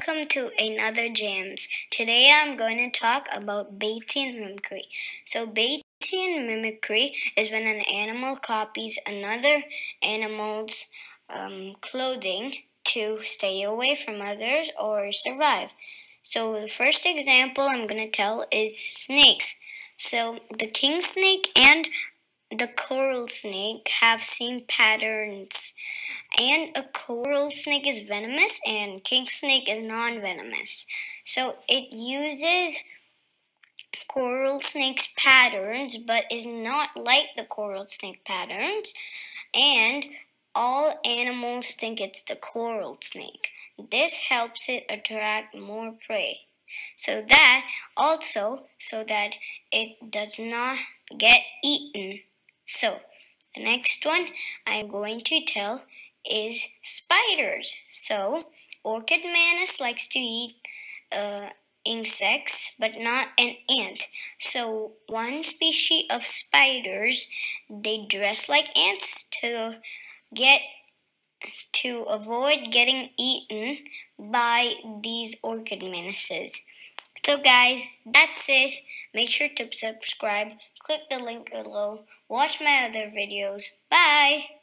welcome to another JAMS. Today I'm going to talk about Batesian mimicry. So Batesian mimicry is when an animal copies another animal's clothing to stay away from others or survive. So the first example I'm going to tell is snakes. So the king snake and the coral snake have same patterns. And a coral snake is venomous and king snake is non-venomous. So it uses coral snake's patterns but is not like the coral snake patterns. And all animals think it's the coral snake. This helps it attract more prey. So that it does not get eaten. So the next one I'm going to tell is spiders. So orchid mantis likes to eat insects but not an ant. So one species of spiders, they dress like ants to avoid getting eaten by these orchid mantises. So guys, that's it. Make sure to subscribe, click the link below, watch my other videos. Bye!